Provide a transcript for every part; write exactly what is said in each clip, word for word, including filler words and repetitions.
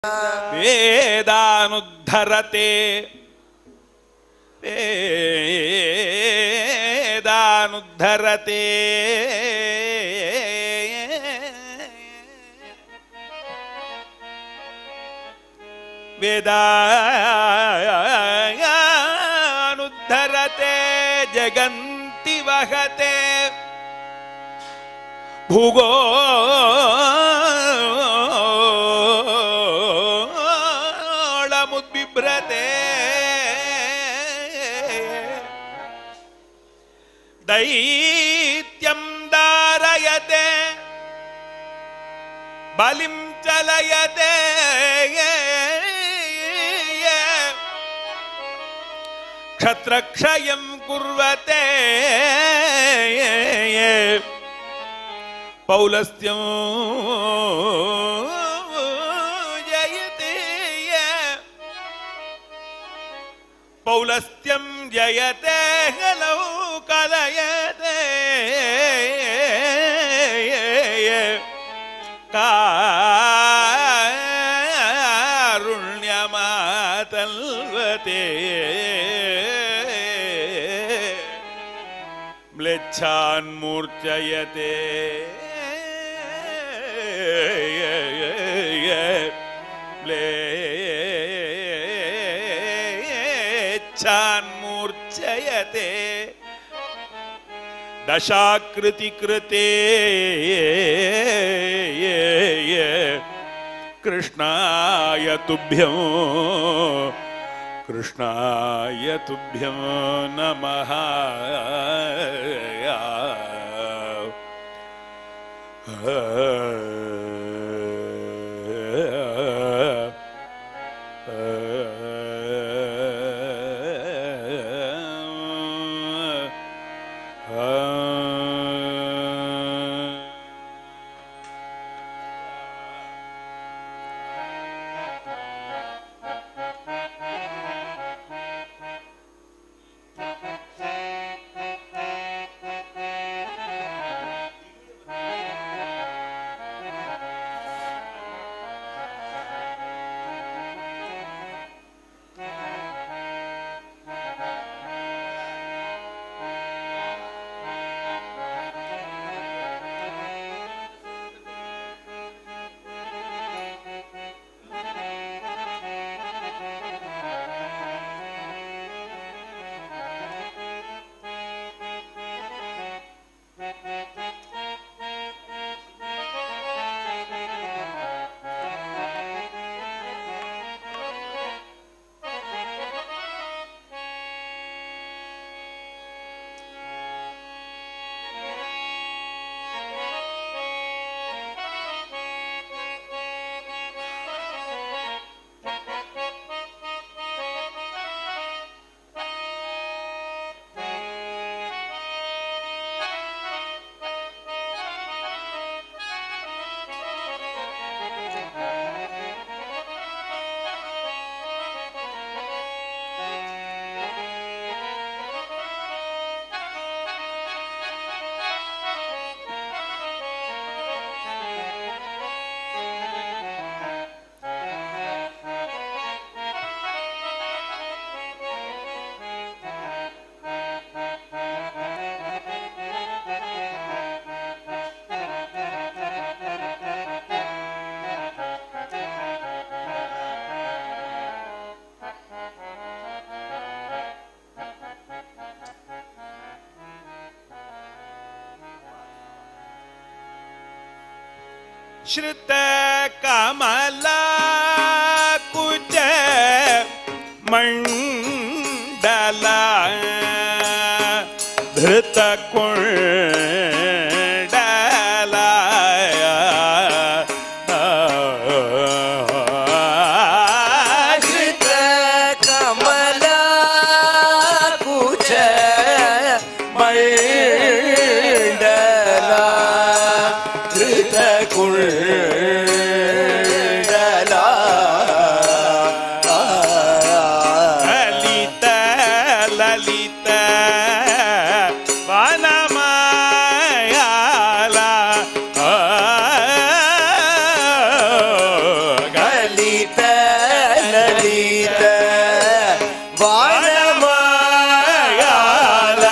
वेदानुद्धरते वेदानुद्धरते वेदानुद्धरते जगन्ति वहते भूगोळमुद्बिभ्रते दैत्यं दारयते बलिं चलयते क्षत्रक्षयं कुर्वते पौलस्त्यं जयते पौलस्त्यं जयते हलौ कलयते कारुण्यमातल्वते म्लेच्छान्मूर्छयते म्लेच्छान्मूर्छयते दशाकृति कृते कृष्णाय तुभ्यं कृष्णाय तुभ्यं नमः श्रुत कमला कुच मंडला धृत कुंडला श्रुत कमला कुच मंडला धृत कुंडला ललित ललित वनम ಲಲಿತ ವಾನಮಾಲ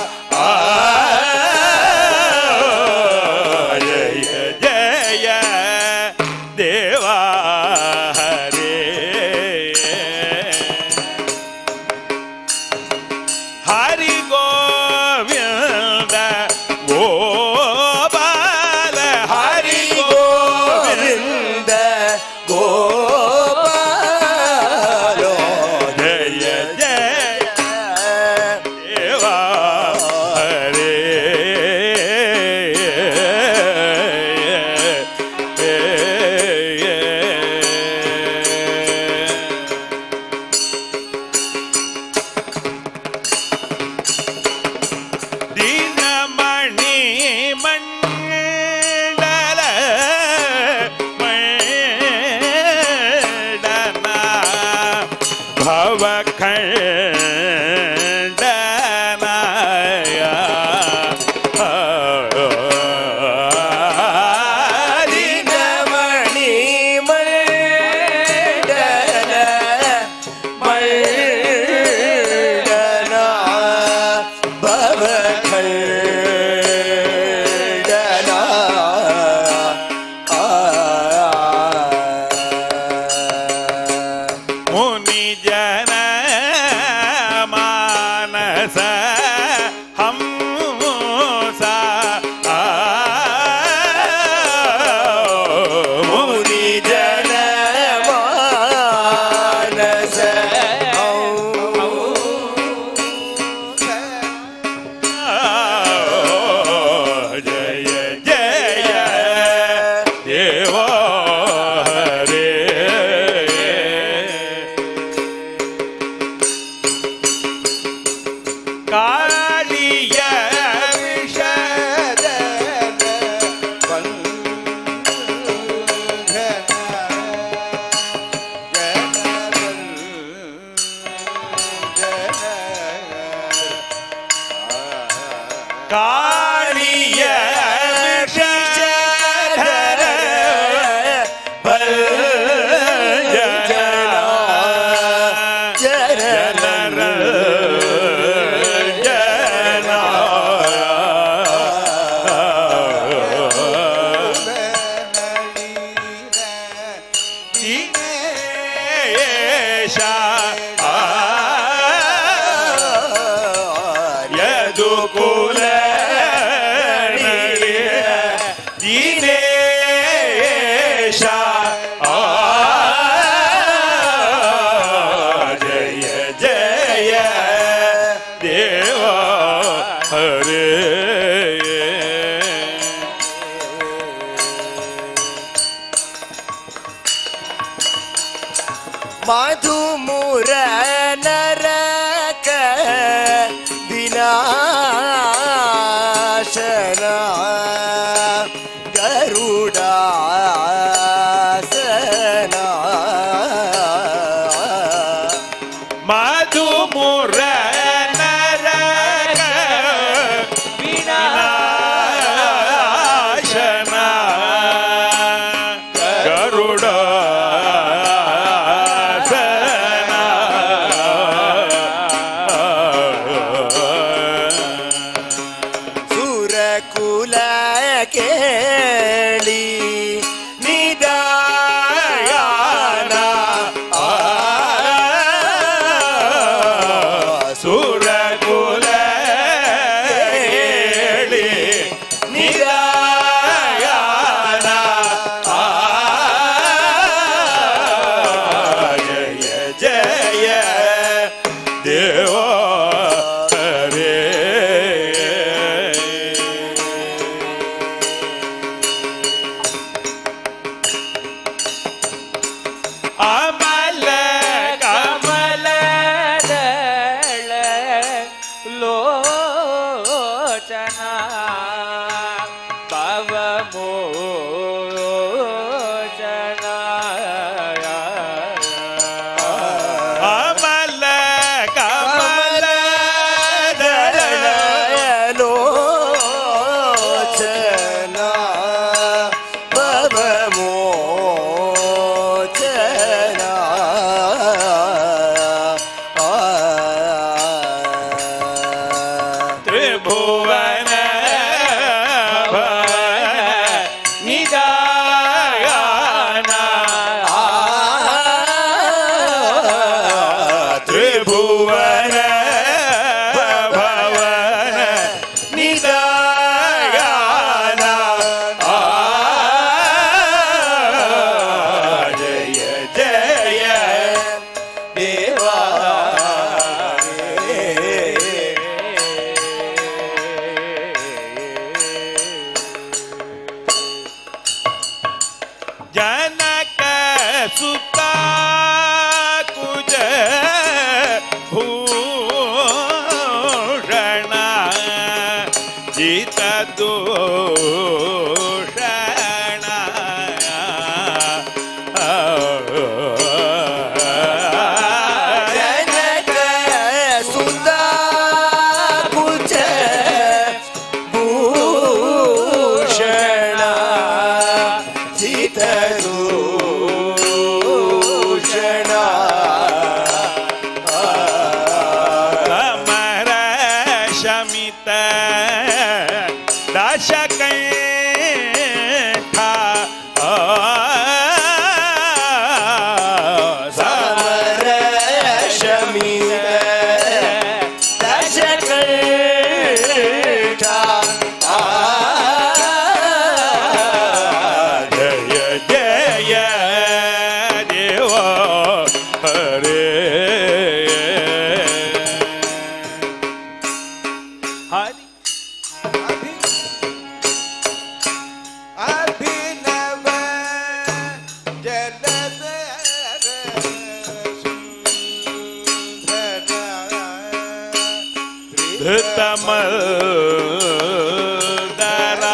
ಜಯ ಜಯ ದೇವಾ ಹರೇ ಹರಿ ಗೋವಿಂದ ಗೋಪಾಲ ಹರಿ ಗೋವಿಂದ ಗೋಪಾಲೋ ಜಯ ಜಯ ದೇವಾ ಹರೇ ದೀನಮಣಿ ಮಂಡಲ ಮಂಡನ ಭವಖಂಡನಯ ದಿನಮಣಿ ಮಂಡಲ ಮಂಡನ ಭವಖಂಡನ ಮುನಿ ಜನ ಮಾನಸ ಹಂಸ ಮುನಿ ಜನ ಮಾನಸ ಜಯ ಜಯ ದೇವಾ ಹರೇ ಕಾಳಿಯ ವಿಷದ ಕಾಳಿಯ ವಿಷಧರ ಜನರ ದಿನೇಶ ಯದು ಕುಲ ದಿನೇಶ ಜಯ ಜಯ ದೇವಾ ಹರೇ ಮಧುಮುರ ನರಕ ವಿನಾಶನ ಗರುಡಾಸನ ಮಧುಮುರ ನರಕ ವಿನಾಶನ ಗರುಡ ಸುರಕುಲ ಕೇಳಿ ನಿದಾಯನ ಸುರಕುಲ ಕೇಳಿ ನಿರಾಯನ ಜಯ ಜಯ ದೇವಾ ಹರೇ ಅಮಲ ಕಮಲ ಲೋಚನ ಭವಮೋಚನ ಅಮಲ ಕಮಲ ಲೋಚನ ಭವಮೋಚನ ಹರೇ ಹರಿ ಅಭಿನವ ಜಲಧರ ಸುಂದರ ಧೃತಮಲ್ದರ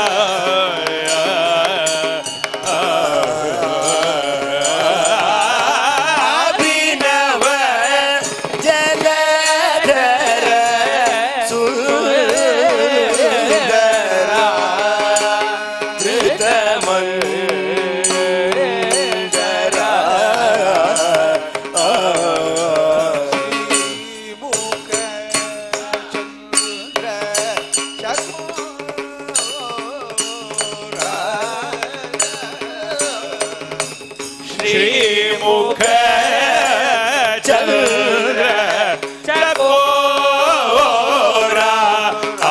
ಅಭಿನವ ಜಲಧರ ಸುಂದರ ಧೃತಮಂದರ ಮುಖ ಚಂದ್ರ ಚಕೋರ ಶ್ರೀಮುಖ ಚಂದ್ರ ಚಕೋರ ಆ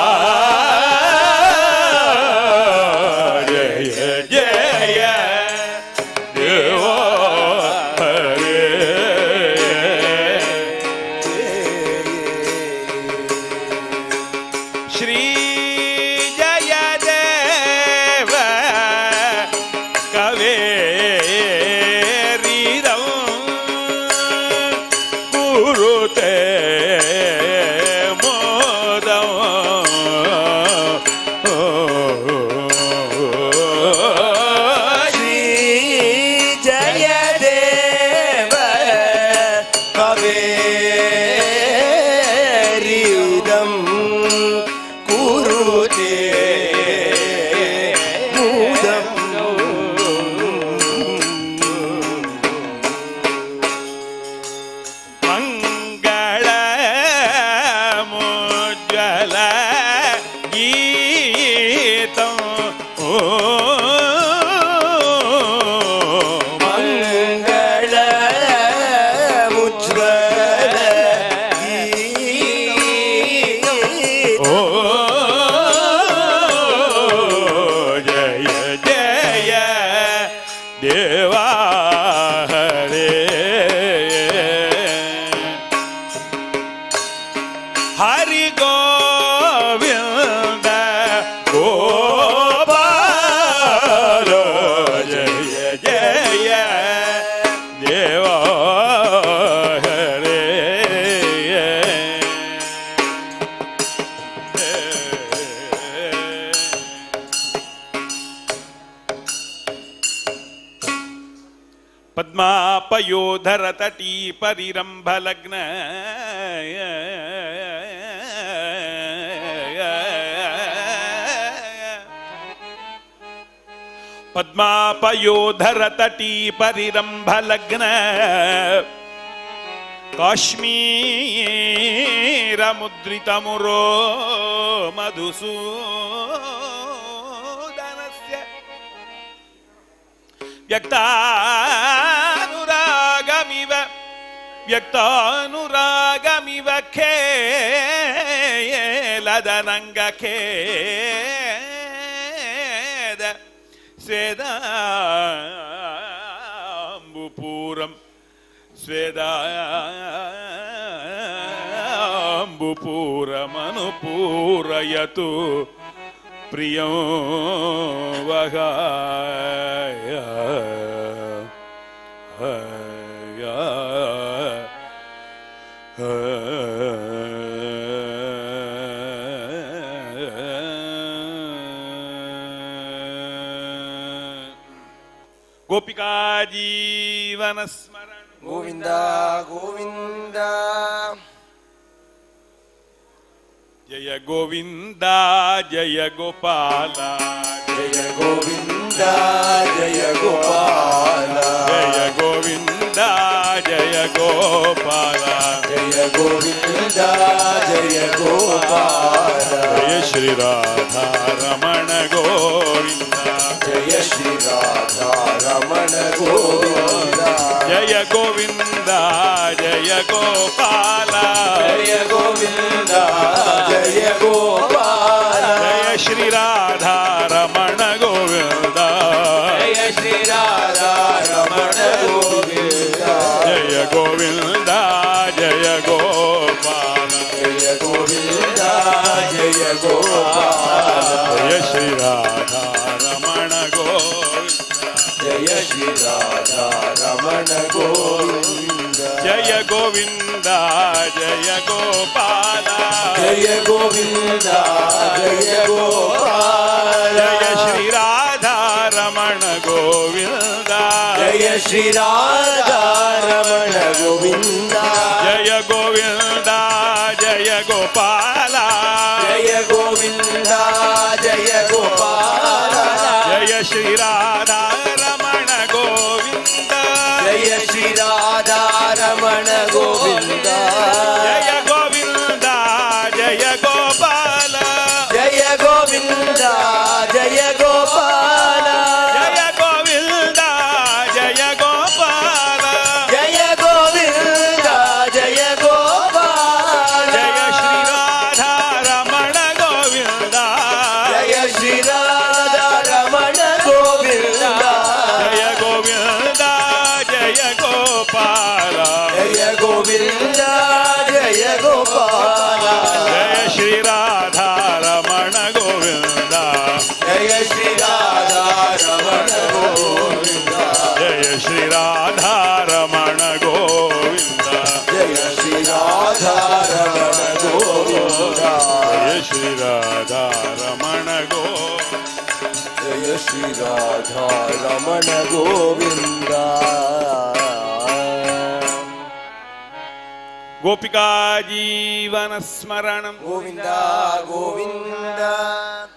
ಜಯ ಜಯ ದೇವ ಹರೇ ಶ್ರೀ ಜಯ ದೇವ ಕವೇರಿರಂ ಕುರುತೆ ಮೋದಂ ಶ್ರೀ ಜಯ ದೇವ ಕವೇರಿದಂ ಕುರುತೆ ಮುದಂ ಮಂಗಳ ಮುಜ್ವಲ ಗೀತಂ ಓ ಮಂಗಳ ಮುಜ್ವಲ ಓ ಜಯ ಜಯ ದೇವಾ ಹರೇ ಹರಿ ಗೋವಿಂದ ಗೋಪಾಲ ಜಯ ಜಯ ದೇವಾ ಹರೇ ಪದ್ಮಾಪಯೋಧರ ತಟೀ ಪರಿರಂಭ ಲಗ್ನ ಪದ್ಮಾಪಯೋಧರ ತಟೀ ಪರಿರಂಭ ಲಗ್ನ ಕಾಶ್ಮೀರ ಮುದ್ರಿತ ಮುರೋ ಮಧುಸೂದನಸ್ಯ ವ್ಯಕ್ತಾನುರಾಗಮಿವ ವ್ಯಕ್ತಾನುರಾಗಮಿವ ಖೇಲದನಂಗ ಖೇದ ಸ್ವೇದಾಂಬುಪೂರಂ ಸ್ವೇದಾಂಬುಪೂರಮನುಪೂರಯತು ಪ್ರಿಯಂ ವಗಾಯ ಹಯ ಗೋಪಿಕಾ ಜೀವನ ಸ್ಮರಣ ಗೋವಿಂದ ಗೋವಿಂದ ಜಯ ಗೋವಿಂದ ಜಯ ಗೋಪಾಲ ಜಯ ಗೋವಿಂದ ಜಯ ಗೋಪಾಲ ಜಯ ಗೋವಿಂದ ಜಯ ಗೋಪಾಲ ಜಯ ಗೋವಿಂದ ಜಯ ಗೋಪಾಲ ಜಯ ಶ್ರೀ ರಾಧಾ ರಮಣ ಗೋವಿಂದ ಜಯ ಶ್ರೀ ರಾಧಾ ರಮಣ ಗೋವಿಂದ ಜಯ ಗೋವಿಂದ ಜಯ ಗೋಪಾಲ ಜಯ ಗೋವಿಂದ ಜಯ ಗೋಪಾಲ ಜಯ ಶ್ರೀ ರಾಧಾ ರಮಣ ಗೋವಿಂದ ಜಯ ಶ್ರೀ ರಾಧಾ ರಮಣ ಗೋವಿಂದ ಜಯ ಗೋವಿಂದ ಜಯ ಗೋಪಾಲ ಜಯ ಗೋವಿಂದ ಜಯ ಗೋಪಾಲ ಜಯ ಶ್ರೀ ರಾಧಾ ರಮಣ ಗೋವಿಂದ ಜಯ ಶ್ರೀ ರಾಧಾ ರಮಣ ಗೋವಿಂದ ಜಯ ಗೋವಿಂದ ಜಯ ಗೋಪಾಲ ಜಯ ಗೋವಿಂದ ಜಯ ಗೋಪಾಲ ಜಯ ಶ್ರೀ ರಾಧಾ ರಮಣ ಗೋವಿಂದ ಜಯ ಶ್ರೀ ರಾಧಾ ರಮಣ ಗೋವಿಂದ ಜಯ ಗೋವಿಂದ ಜಯ ಗೋಪಾಲ ಜಯ ಗೋವಿಂದ ಜಯ ಗೋಪಾಲ ಜಯ ಶ್ರೀ ರಾಧಾ ರಮಣ ಗೋವಿಂದ ಜಯ ಶ್ರೀ ರಾಧಾ ರಮಣ ಗೋವಿಂದ ಜಯ ಗೋವಿಂದ ಜಯ ಗೋಪಾಲ ಜಯ ಗೋವಿಂದ ಜಯ ಗೋಪಾಲ ಜಯ ಗೋವಿಂದ ಜಯ ಗೋಪಾಲ ಜಯ ಗೋವಿಂದ ಜಯ ಗೋಪಾಲ ಜಯ ಶ್ರೀ ರಾಧಾ ರಮಣ ಗೋವಿಂದ ಜಯ ಶ್ರೀ ರಾಧಾ ರಮಣ ಗೋವಿಂದ ಜಯ ಗೋವಿಂದ ಜಯ ಗೋಪಾಲ ಜಯ ಗೋವಿಂದ ಜಯ ಗೋಪಾಲ ಜಯ ಶ್ರೀ ರಾಧಾ ರಮಣ ಗೋವಿಂದ ಜಯ ಶ್ರೀ ರಾಧಾ ರಮಣ ಗೋವಿಂದ ಜಯ ಶ್ರೀ ರಾಧಾ ರಮಣ ಗೋವಿಂದ ಜಯ ಶ್ರೀ ರಾಧಾ ರಮಣ ಗೋವಿಂದ ಜಯ ಶ್ರೀ ರಾಧಾ ರಮಣ ಗೋ ಜಯ ಶ್ರೀ ರಾಧಾ ರಮಣ ಗೋವಿಂದ ಗೋಪಿಕಾ ಜೀವನ ಸ್ಮರಣಂ ಗೋವಿಂದ ಗೋವಿಂದ